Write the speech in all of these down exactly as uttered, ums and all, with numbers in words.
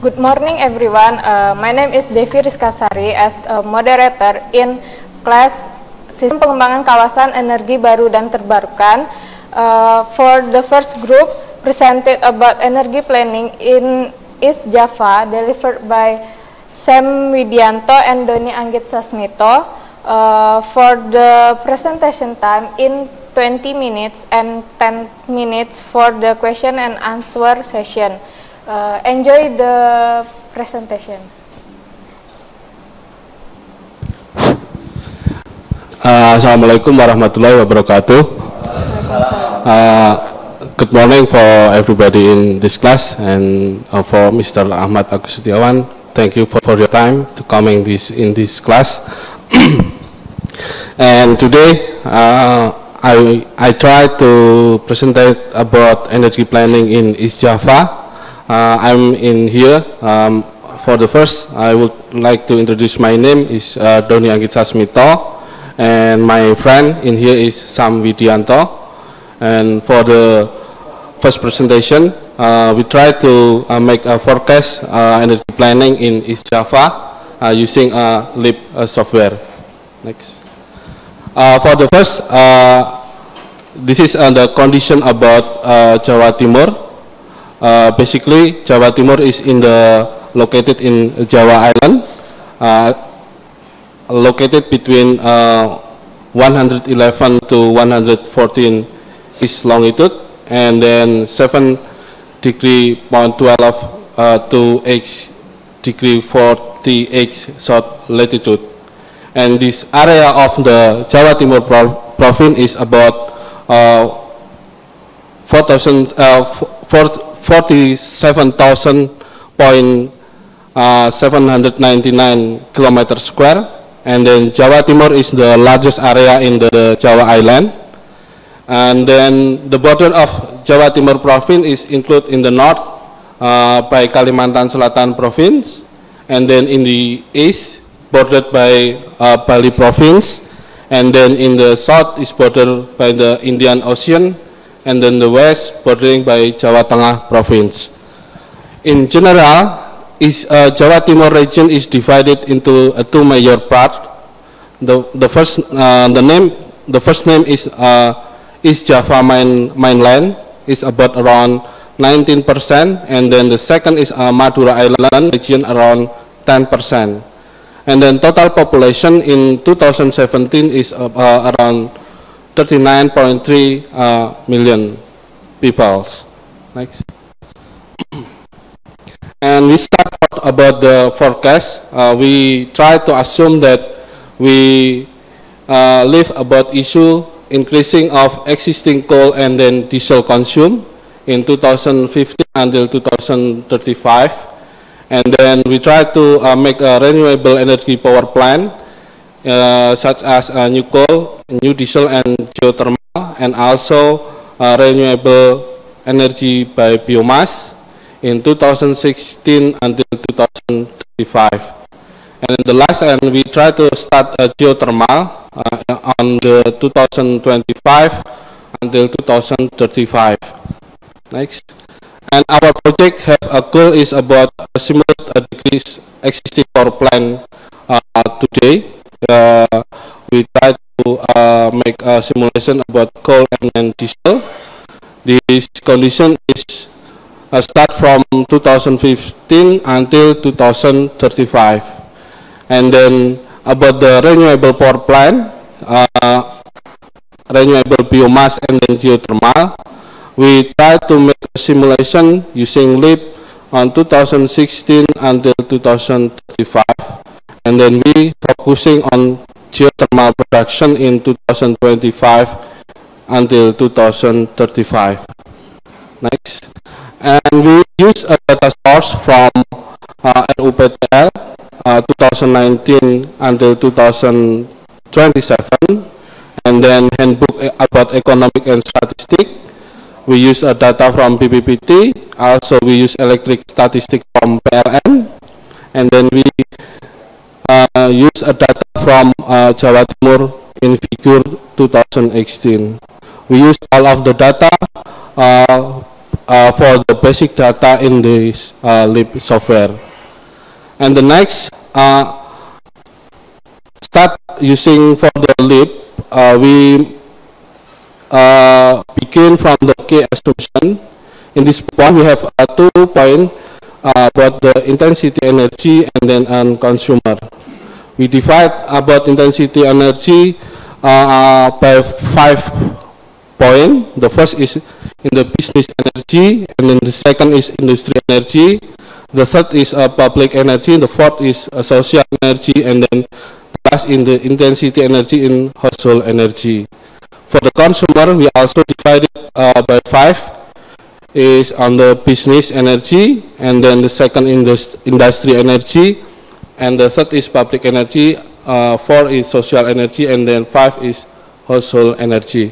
Good morning, everyone. Uh, my name is Devi Rizkasari as a moderator in class Sistem Pengembangan Kawasan Energi Baru dan Terbarukan. Uh, for the first group, presented about energy planning in East Java, delivered by Sam Widianto and Doni Anggit Sasmito. Uh, for the presentation time in twenty minutes and ten minutes for the question and answer session. Uh, enjoy the presentation. Uh, Assalamualaikum warahmatullahi wabarakatuh. Uh, good morning for everybody in this class and uh, for Mister Ahmad Agus Setiawan. Thank you for, for your time to coming this in this class. And today uh, I I try to present about energy planning in East Java. Uh, I'm in here. Um, for the first, I would like to introduce my name is uh, Doni Anggit Sasmito, and my friend in here is Sam Widianto. And for the first presentation, uh, we try to uh, make a forecast uh, energy planning in East Java uh, using a uh, Leap uh, software. Next. Uh, for the first, uh, this is uh, the condition about uh, Jawa Timur. Uh, basically, Jawa Timur is in the located in Java Island, uh, located between uh, one hundred eleven to one hundred fourteen east longitude, and then seven degree point twelve uh, to eight degree forty-eight south latitude. And this area of the Jawa Timur province is about uh, four thousand. Uh, forty-seven thousand seven hundred ninety-nine kilometers square, and then Jawa Timur is the largest area in the, the Java Island. And then the border of Jawa Timur province is included in the north uh, by Kalimantan Selatan province, and then in the east bordered by uh, Bali province, and then in the south is bordered by the Indian Ocean, and then the west bordering by Jawa Tengah province. In general, is uh, Jawa Timur region is divided into uh, two major parts. The the first uh, the name the first name is uh, East Java main, mainland is about around nineteen percent, and then the second is uh, Madura Island region around ten percent. And then total population in two thousand seventeen is uh, uh, around thirty-nine point three uh, million people. Next. And we start about the forecast. Uh, we try to assume that we uh, live about issue increasing of existing coal and then diesel consume in two thousand fifteen until two thousand thirty-five. And then we try to uh, make a renewable energy power plant Uh, such as uh, new coal, new diesel, and geothermal, and also uh, renewable energy by biomass in two thousand sixteen until two thousand thirty-five. And the last, and we try to start a geothermal uh, on the two thousand twenty-five until two thousand thirty-five. Next. And our project have a goal is about a simulate a decrease existing power plant uh, today. Uh, we try to uh, make a simulation about coal and then diesel. This condition is uh, start from two thousand fifteen until two thousand thirty-five. And then about the renewable power plant, uh, renewable biomass and then geothermal, we try to make a simulation using Leap on two thousand sixteen until two thousand thirty-five. And then we focusing on geothermal production in two thousand twenty-five until two thousand thirty-five. Next. And we use a data source from uh, R U P T L uh, two thousand nineteen until two thousand twenty-seven, and then handbook about economic and statistics. We use a data from B P P T, also we use electric statistics from P L N, and then we Uh, use a data from uh, Jawa Timur in figure two thousand sixteen. We use all of the data uh, uh, for the basic data in this uh, LEAP software. And the next, uh, start using for the LEAP, uh, we uh, begin from the key assumption. In this point, we have uh, two points uh, about the intensity energy and then on consumer. We divide about intensity energy uh, by five points. The first is in the business energy, and then the second is industry energy. The third is uh, public energy. The fourth is uh, social energy, and then the last in the intensity energy in household energy. For the consumer, we also divided uh, by five. Is on the business energy, and then the second indus industry energy, and the third is public energy, uh, four is social energy, and then five is household energy.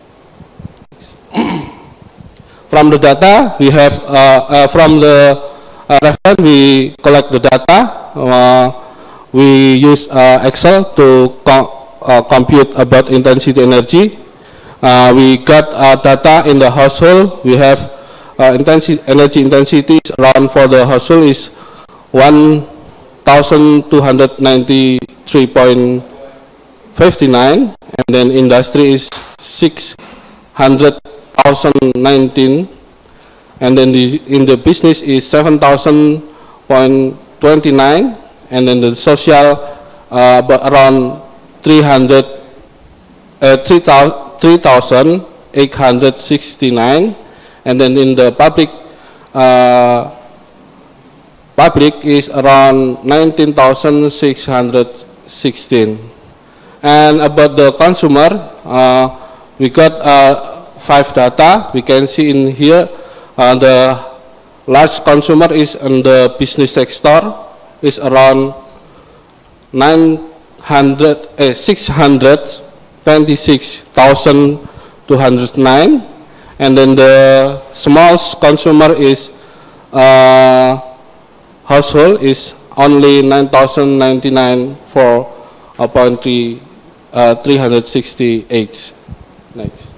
From the data, we have, uh, uh, from the uh, reference, we collect the data. Uh, we use uh, Excel to co uh, compute about intensity energy. Uh, we got uh, data in the household. We have Uh, intensity, energy intensity is around for the household is one thousand two hundred ninety-three point five nine, and then industry is six hundred thousand nineteen, and then the, in the business is seven thousand point two nine, and then the social uh, but around three hundred, uh, three thousand eight hundred sixty-nine. And then in the public, uh, public is around nineteen thousand six hundred sixteen. And about the consumer, uh, we got uh, five data. We can see in here, uh, the large consumer is in the business sector, is around nine hundred, eh, six hundred twenty-six thousand two hundred nine. And then the small consumer is uh, household is only nine thousand ninety-nine for point three hundred sixty-eight. Next.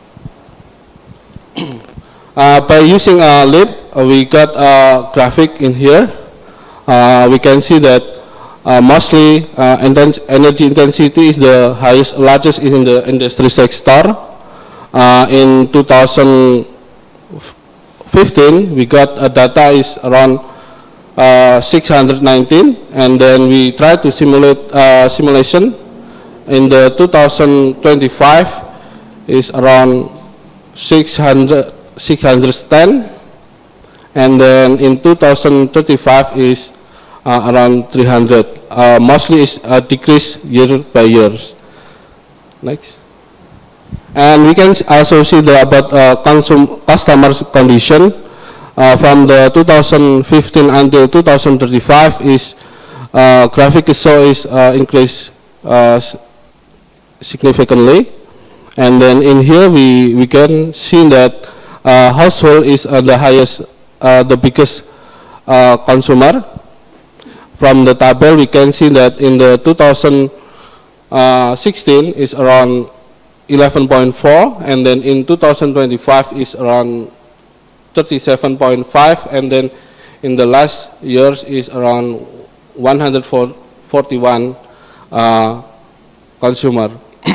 uh, by using a LEAP, uh, we got a graphic in here. Uh, we can see that uh, mostly uh, intense energy intensity is the highest, largest in the industry sector. Uh, in two thousand fifteen, we got a data is around uh, six hundred nineteen, and then we try to simulate uh, simulation. In the two thousand twenty-five is around six hundred, six hundred ten, and then in two thousand thirty-five is uh, around three hundred. Uh, mostly is a decrease year by year. Next. And we can also see the about uh, consum customer condition uh, from the two thousand fifteen until two thousand thirty-five is uh, graphic so is uh, increased uh, significantly, and then in here we we can see that uh, household is uh, the highest, uh, the biggest uh, consumer. From the table we can see that in the two thousand sixteen is around eleven point four, and then in two thousand twenty-five is around thirty-seven point five, and then in the last years is around one hundred forty-one uh, consumer.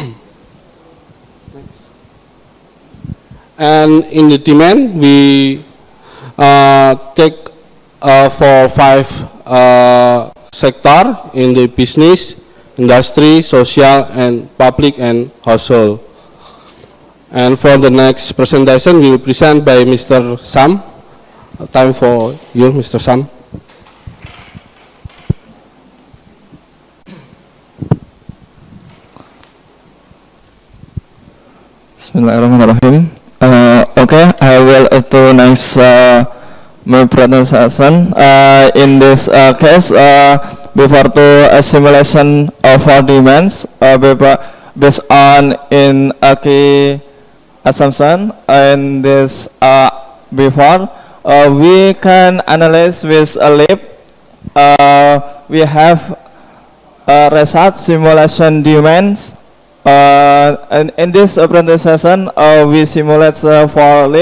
Next. And in the demand, we uh, take uh, for five uh, sector in the business, industry, social, and public and household. And for the next presentation, we will present by Mister Sam. Time for you, Mister Sam. Bismillahirrahmanirrahim. Uh, okay, I will uh, do next uh, my presentation. Uh, in this uh, case, uh, before to a simulation of four demands, uh, based on in a key assumption, and this uh, before uh, we can analyze with a LEAP. Uh, we have uh, result simulation demands. Uh, and in this presentation, uh, we simulate uh, for LEAP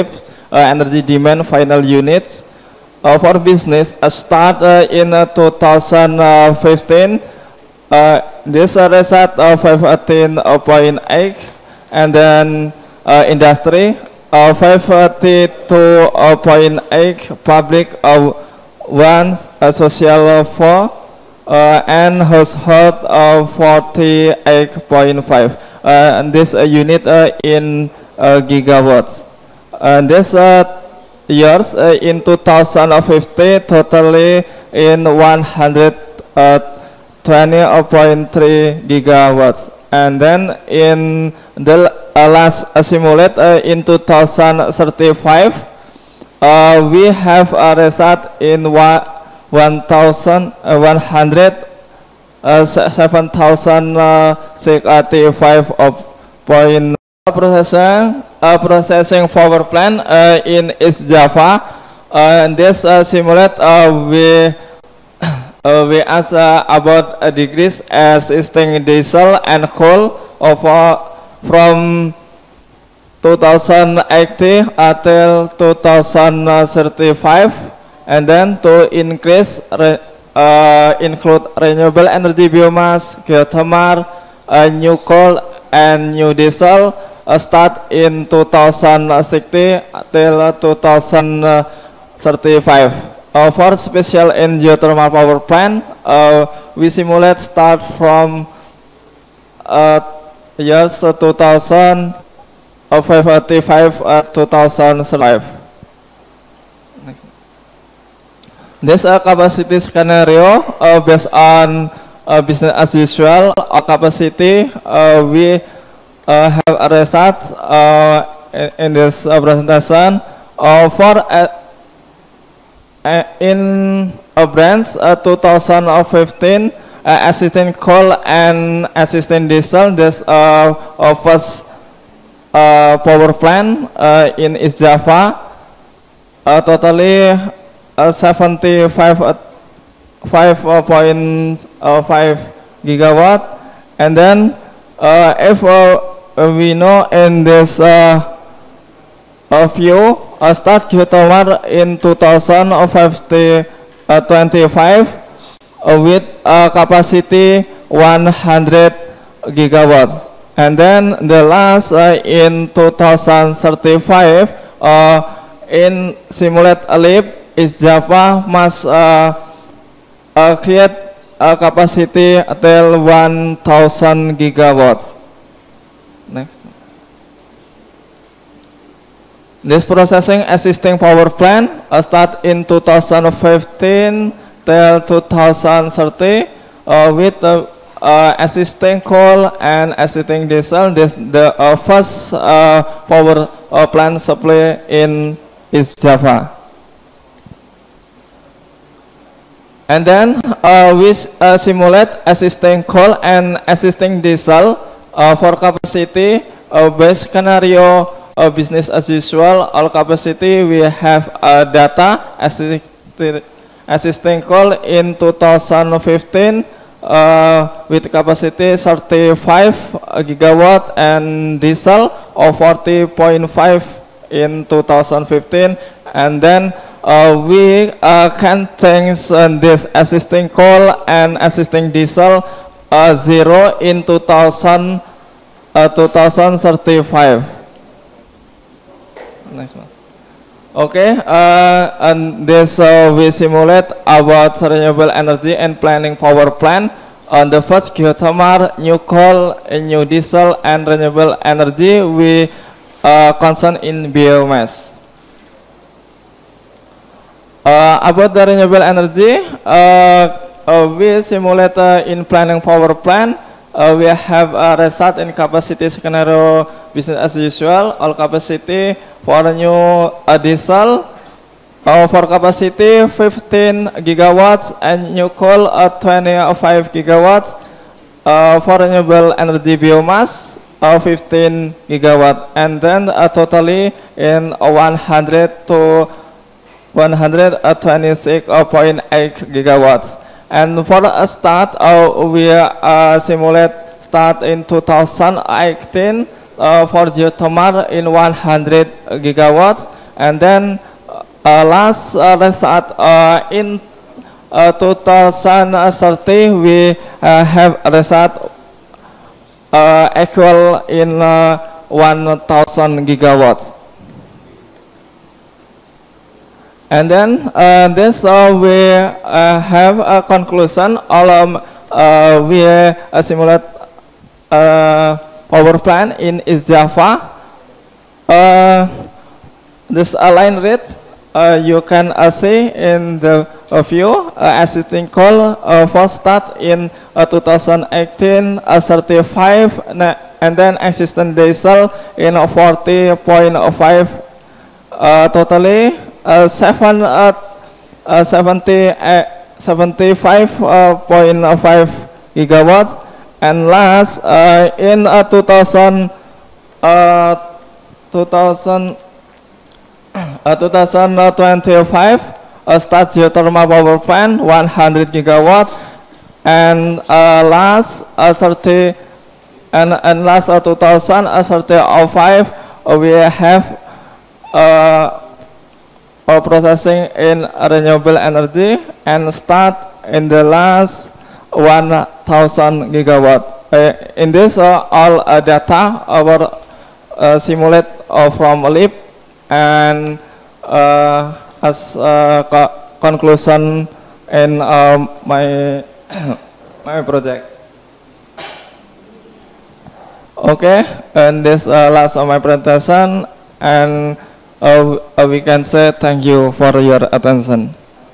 uh, energy demand final units. Uh, for business, uh, start uh, in uh, two thousand fifteen. Uh, this uh, result of five eighteen point eight, and then uh, industry uh, five eighty-two point eight, public uh, one, uh, social four, uh, and household uh, forty-eight point five. Uh, and this uh, unit uh, in uh, gigawatts. And this uh, years uh, in two thousand fifty totally in one hundred twenty point three gigawatts, and then in the uh, last uh, simulate uh, in two thousand thirty-five uh, we have a result in one thousand one hundred seven thousand six hundred eighty-five point processing uh, processing power plant uh, in East Java. Uh, and this uh, simulate uh, we uh, we ask uh, about a decrease existing diesel and coal of uh, from two thousand eighty until two thousand thirty-five, and then to increase re, uh, include renewable energy, biomass, geothermal, uh, new coal and new diesel. Uh, start in two thousand sixty till uh, two thousand thirty-five. Uh, for special and geothermal power plant, uh, we simulate start from uh, years uh, two thousand eighty-five uh, two thousand five. This uh, capacity scenario uh, based on uh, business as usual. Our capacity uh, we Uh, have a result uh, in, in this uh, presentation uh, for uh, uh, in a branch uh, two thousand fifteen uh, existing coal and existing diesel. This uh, uh, first uh, power plant uh, in East Java uh, totally uh, seventy-five point five gigawatt, and then uh, if uh, we know in this uh, uh, view uh, start geothermal in two thousand twenty-five uh, with uh, capacity one hundred gigawatts, and then the last uh, in two thousand thirty-five uh, in simulate a leap is Java must uh, uh, create a capacity till one thousand gigawatts. Next. This processing existing power plant uh, start in two thousand fifteen till two thousand thirty uh, with uh, uh, existing coal and existing diesel. This the uh, first uh, power uh, plant supply in East Java. And then uh, we uh, simulate existing coal and existing diesel. Uh, for capacity uh, based scenario uh, business as usual. All capacity we have uh, data existing, existing coal in two thousand fifteen uh, with capacity thirty-five gigawatt and diesel of forty point five in two thousand fifteen, and then uh, we uh, can change uh, this existing coal and existing diesel Uh, zero in two thousand thirty-five. Next one. Okay, uh, and this uh, we simulate about renewable energy and planning power plant. On the first geothermal, new coal, new diesel, and renewable energy we uh, concern in biomass. Uh, about the renewable energy. Uh, Uh, we simulate uh, in planning power plant. Uh, we have a result in capacity scenario business as usual. All capacity for new uh, diesel uh, for capacity fifteen gigawatts and new coal uh, twenty-five gigawatts. Uh, for renewable energy biomass uh, fifteen gigawatt, and then uh, totally in uh, one hundred to one hundred twenty-six point eight gigawatts. And for a start, uh, we uh, simulate start in two thousand eighteen uh, for geothermal in one hundred gigawatts, and then uh, last uh, result uh, in uh, two thousand thirty we uh, have a result uh, equal in uh, one thousand gigawatts. And then uh, this uh, we uh, have a conclusion. All um, uh, we uh, simulate uh, power plant in East Java. Uh, this line rate uh, you can uh, see in the uh, view uh, existing coal uh, first start in uh, two thousand eighteen uh, thirty-five, and then existing diesel in forty point five uh, totally. Uh, seven, uh, uh, seventy, uh, seventy-five point five gigawatts, and last uh, in uh, two thousand, uh, two thousand, uh, twenty twenty-five, uh, start geothermal power plant one hundred gigawatt, and uh, last uh, thirty, and, and last uh, two thousand thirty-five uh, we have uh, processing in renewable energy and start in the last one thousand gigawatt. Uh, in this uh, all uh, data our uh, simulate uh, from LEAP, and uh, as uh, co conclusion in uh, my my project. Okay, and this uh, last of my presentation, and Uh, uh, we can say thank you for your attention.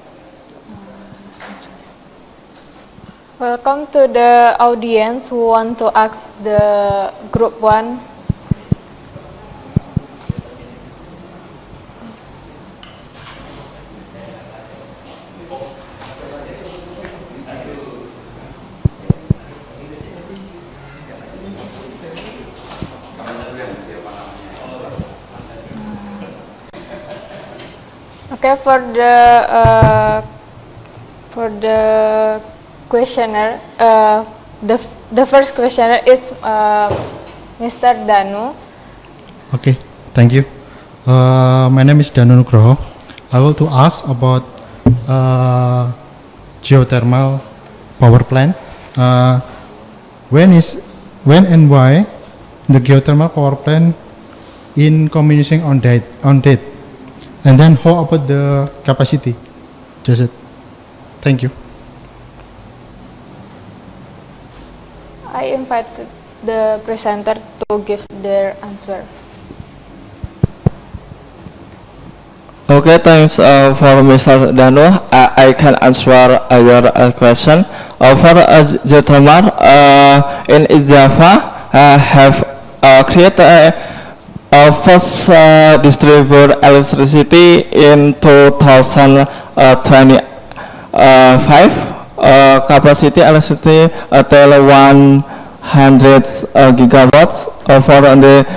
Welcome to the audience who want to ask the group one. Okay, for the uh, for the questioner, uh, the the first questioner is uh, Mister Danu. Okay, thank you. Uh, my name is Danu Nugroho. I want to ask about uh, geothermal power plant. Uh, when is when and why the geothermal power plant in commissioning on date on date? And then how about the capacity? Just it. Thank you. I invited the presenter to give their answer. Okay, thanks uh, for Mister Danu. I, I can answer uh, your uh, question. Uh, for uh, geothermal uh, in Java uh, have uh, created a Uh, first uh, distribute electricity in two thousand twenty-five, uh, capacity electricity until one hundred uh, gigawatts uh, for the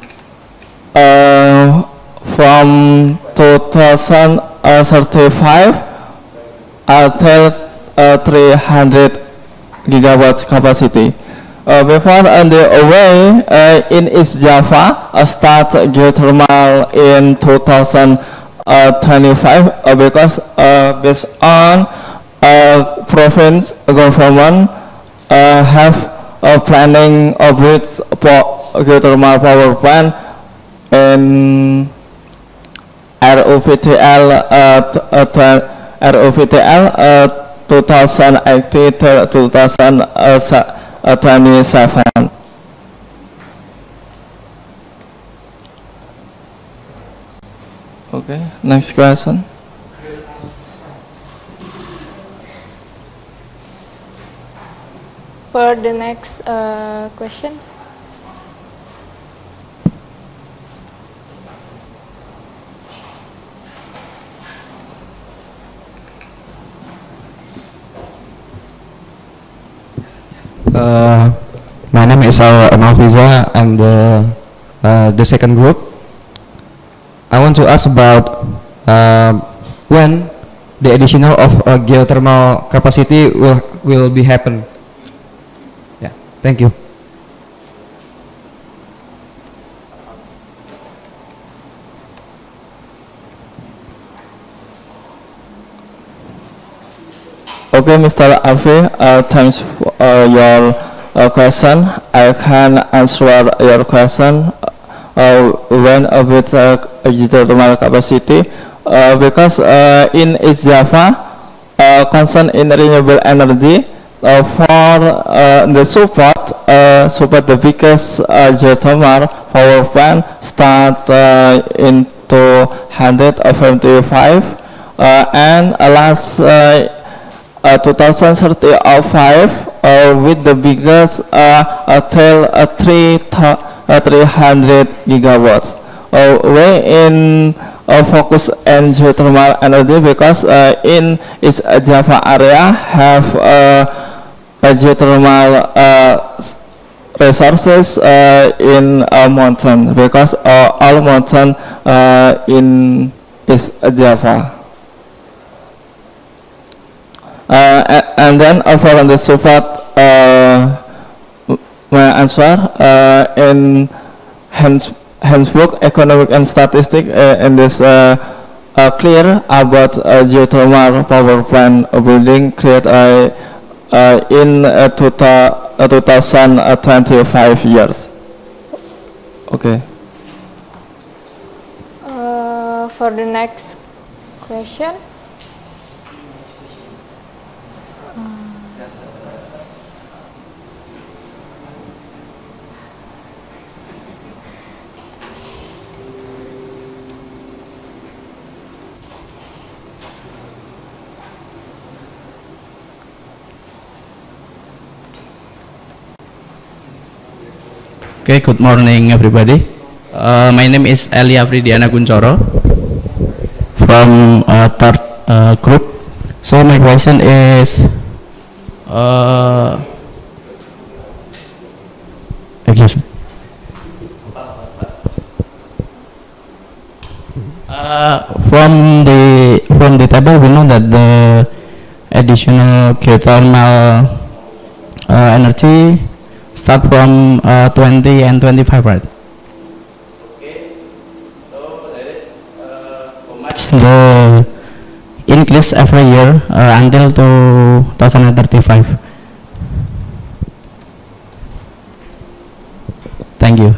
uh, from two thousand thirty-five until uh, three hundred gigawatts capacity. Uh, before on the way uh, in East Java uh, start geothermal in two thousand twenty-five uh, because uh, based on uh, province government uh, have uh, planning of with geothermal power plant in R O V T L uh, R O V T L uh, two thousand eighteen to two thousand twenty-seven. Okay, next question. For the next uh, question. Uh, my name is uh, Malfiza. I'm the uh, the second group. I want to ask about uh, when the additional of uh, geothermal capacity will will be happen. Yeah, thank you. Okay, Mister Afi, uh, thanks for uh, your uh, question. I can answer your question uh, when uh, with uh, geothermal capacity uh, because uh, in East Java, uh, concern in renewable energy uh, for uh, the support uh, support the biggest uh, geothermal power plant start uh, in two thousand seventy-five uh, and uh, last uh, uh, two thousand thirty-five uh, with the biggest uh, until uh, three uh, three hundred gigawatts. Uh, we in uh, focus on geothermal energy because uh, in its uh, Java area have uh, a geothermal uh, resources uh, in a mountain because uh, all mountain uh, in is Java. Uh, and then uh, for the support uh, my answer uh, in Hans Handbook Economic and Statistics uh, in this uh, uh, clear about uh, geothermal power plant building create uh, uh, in uh, two thousand twenty-five years. Okay. Uh, for the next question. Okay, good morning everybody. Uh, my name is Elia Fridiana Kuncoro from uh, third uh, group. So my question is, uh, excuse me. Uh, from the from the table we know that the additional geothermal uh, energy start from uh, twenty and twenty-five, right? Okay. So that is uh, how much the increase every year uh, until two thousand thirty-five. Thank you.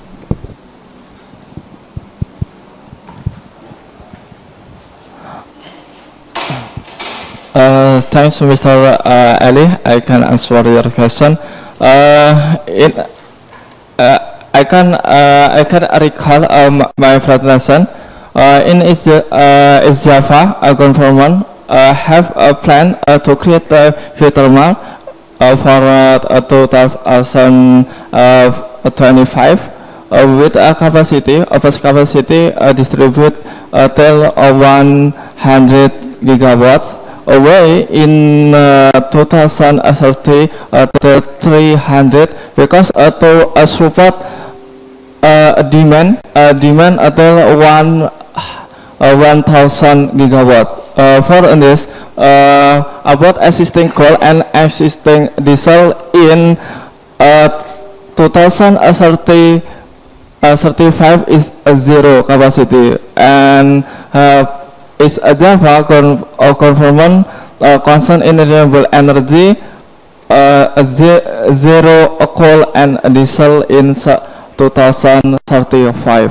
Uh, thanks, Mister Uh, Ali. I can answer your question. Uh, in, uh, I can uh, I can recall um, my presentation. Uh, in East, uh, East Java, a government uh, have a plan uh, to create a geothermal uh, for uh, two thousand twenty-five uh, with a capacity of a capacity uh, distribute uh, till uh, one hundred gigawatts. Away in uh, two thousand thirty uh, to three hundred because uh, to uh, support uh, demand uh, demand until one uh, one thousand gigawatts. Uh, for this uh, about existing coal and existing diesel in uh, two thousand thirty uh, thirty-five is a zero capacity and uh, is a Java con uh, government uh, concern in renewable energy uh, ze zero coal and diesel in two thousand thirty-five.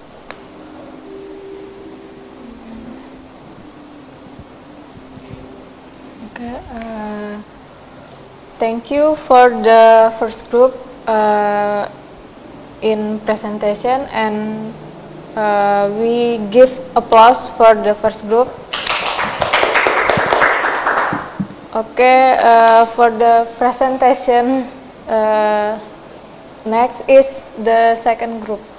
Okay. Uh, thank you for the first group uh, in presentation and. Uh, we give applause for the first group. Okay, uh, for the presentation, uh, next is the second group.